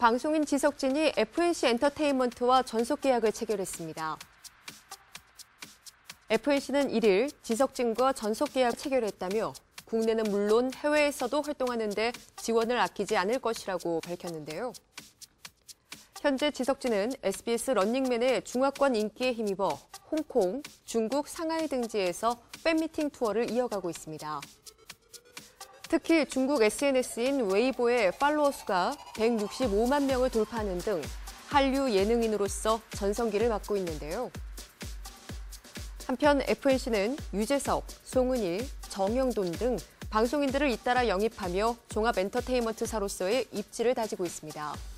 방송인 지석진이 FNC 엔터테인먼트와 전속 계약을 체결했습니다. FNC는 1일 지석진과 전속 계약 체결했다며 국내는 물론 해외에서도 활동하는 데 지원을 아끼지 않을 것이라고 밝혔는데요. 현재 지석진은 SBS 런닝맨의 중화권 인기에 힘입어 홍콩, 중국 상하이 등지에서 팬미팅 투어를 이어가고 있습니다. 특히 중국 SNS인 웨이보의 팔로워 수가 165만 명을 돌파하는 등 한류 예능인으로서 전성기를 맞고 있는데요. 한편 FNC는 유재석, 송은일, 정영돈 등 방송인들을 잇따라 영입하며 종합 엔터테인먼트사로서의 입지를 다지고 있습니다.